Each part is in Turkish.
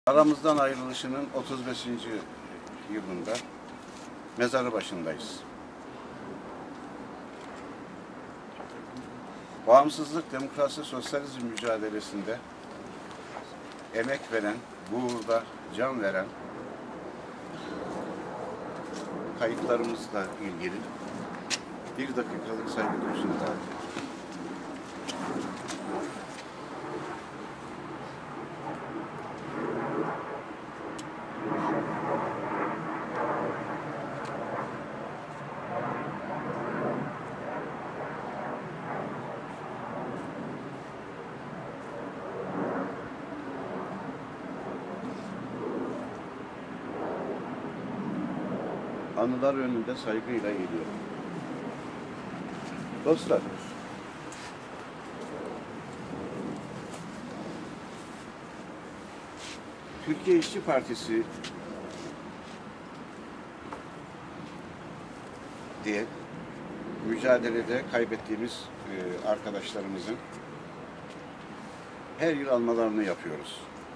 Aramızdan ayrılışının 35. yılında mezarı başındayız. Bağımsızlık, demokrasi, sosyalizm mücadelesinde emek veren, bu uğurda can veren kayıplarımızla ilgili bir dakikalık saygı duruşunu davet ediyorum. Anılar önünde saygıyla eğiliyorum. Dostlar, Türkiye İşçi Partisi diye mücadelede kaybettiğimiz arkadaşlarımızın her yıl anmalarını yapıyoruz.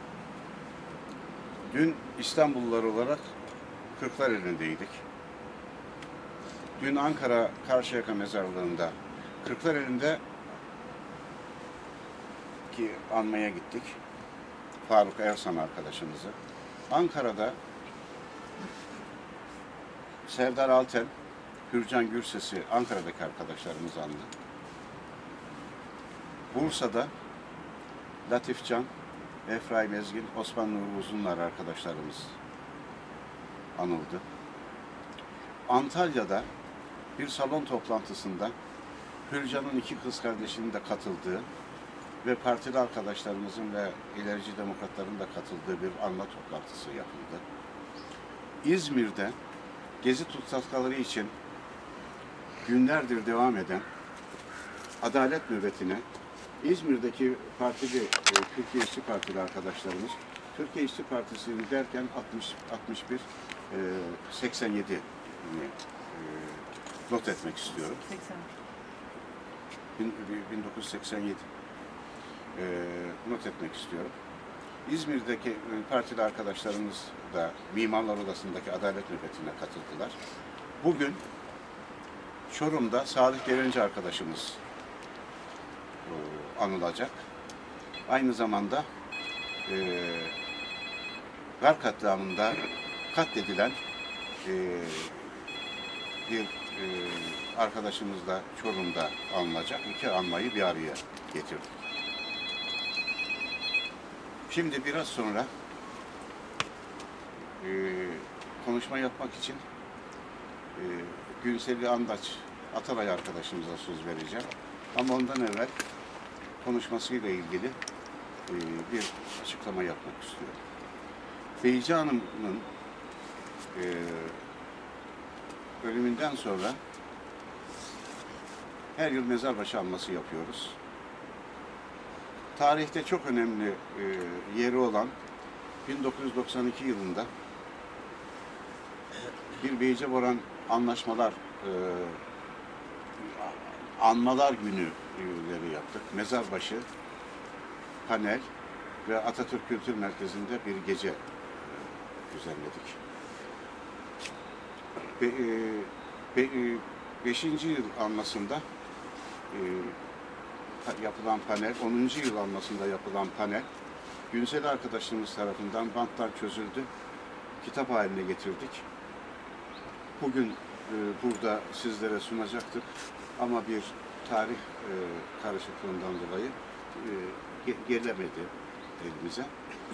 Dün İstanbullular olarak Kırklareli'ndeydik. Dün Ankara Karşıyaka Mezarlığı'nda, Kırklareli'nde ki anmaya gittik. Faruk Ersan arkadaşımızı. Ankara'da Serdar Alten, Hürcan Gürses'i Ankara'daki arkadaşlarımız andı. Bursa'da Latif Can, Efraim Ezgin, Osman Nuri Uzunlar arkadaşlarımız anıldı. Antalya'da bir salon toplantısında Hürcan'ın iki kız kardeşinin de katıldığı ve partili arkadaşlarımızın ve ilerici demokratların da katıldığı bir anma toplantısı yapıldı. İzmir'de Gezi tutsakları için günlerdir devam eden adalet nöbetine İzmir'deki partili, Türkiye İşçi Partili arkadaşlarımız, Türkiye İşçi Partisi'ni derken 61, 87 not etmek istiyorum. 1987 not etmek istiyorum. İzmir'deki partili arkadaşlarımız da Mimarlar Odası'ndaki adalet nöbetine katıldılar. Bugün Çorum'da Salih Gerenci arkadaşımız anılacak. Aynı zamanda Gar katliamında katledilen bir arkadaşımız da Çorum'da anılacak. İki anmayı bir araya getirdik. Şimdi biraz sonra konuşma yapmak için Günseli Andaç Atalay arkadaşımıza söz vereceğim. Ama ondan evvel konuşmasıyla ilgili bir açıklama yapmak istiyorum. Beyci Hanım'ın ölümünden sonra her yıl mezarbaşı anması yapıyoruz. Tarihte çok önemli yeri olan 1992 yılında bir Beyce Boran anlaşmalar anmalar günüleri yaptık. Mezarbaşı, panel ve Atatürk Kültür Merkezi'nde bir gece düzenledik. 5. yıl anmasında yapılan panel, 10. yıl anmasında yapılan panel, Günsel arkadaşlarımız tarafından bantlar çözüldü, kitap haline getirdik. Bugün burada sizlere sunacaktık ama bir tarih karışıklığından dolayı gelemedi elimize.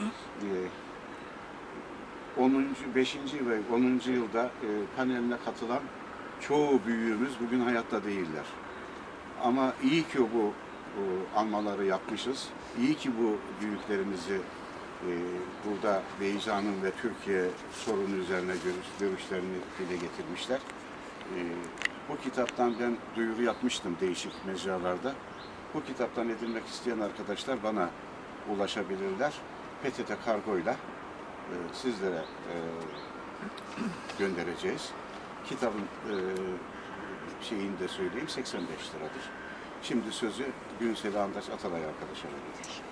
5. ve 10. yılda paneline katılan çoğu büyüğümüz bugün hayatta değiller. Ama iyi ki bu anmaları yapmışız. İyi ki bu büyüklerimizi burada Beyci Hanım ve Türkiye sorunu üzerine görüşlerini dile getirmişler. Bu kitaptan ben duyuru yapmıştım değişik mecralarda. Bu kitaptan edinmek isteyen arkadaşlar bana ulaşabilirler. PTT kargoyla sizlere göndereceğiz. Kitabın şeyini de söyleyeyim, 85 liradır. Şimdi sözü Günseli Andaç Atalay arkadaşa veriyoruz.